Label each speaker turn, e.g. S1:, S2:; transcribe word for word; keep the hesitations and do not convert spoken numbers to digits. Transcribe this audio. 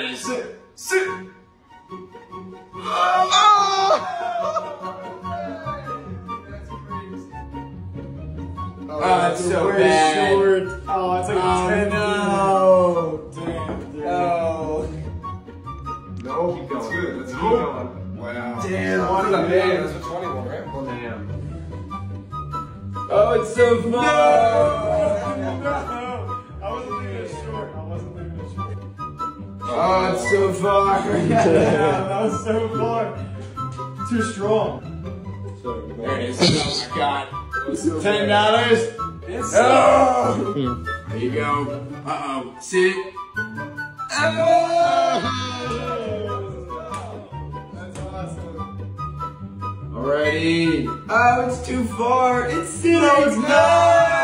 S1: is. Sit. Sit.
S2: Oh!
S1: Oh, that's so bad.
S2: Short. Oh, it's like
S1: oh,
S2: a ten.
S1: No.
S2: Damn, dude.
S1: No.
S3: No, keep going. That's good. Let's keep going.
S1: Wow.
S2: Damn,
S3: What
S2: what
S3: is
S2: a
S3: that?
S2: man.
S3: That's a twenty-one, right?
S1: Damn. Oh, it's so far.
S2: No. I wasn't leaving it short. I wasn't leaving it short.
S1: Oh, it's so far.
S2: Yeah, that was so far. Too strong.
S1: There it is. Oh my God.
S2: So
S1: Ten dollars.
S2: It's
S1: Oh. There you go. Uh oh. Sit. Oh.
S2: That's awesome.
S1: Alrighty. Oh, it's too far. It's sitting.
S2: No, it's not.